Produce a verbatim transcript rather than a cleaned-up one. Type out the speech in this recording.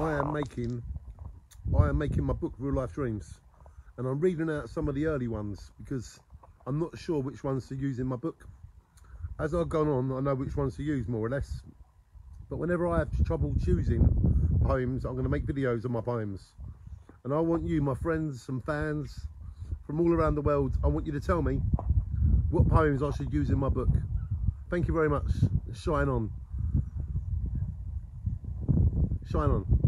I am making I am making my book Real Life Dreams, and I'm reading out some of the early ones because I'm not sure which ones to use in my book. As I've gone on, I know which ones to use more or less, but whenever I have trouble choosing poems, I'm going to make videos of my poems. And I want you, my friends and fans from all around the world, I want you to tell me what poems I should use in my book. Thank you very much. Shine on. Shine on.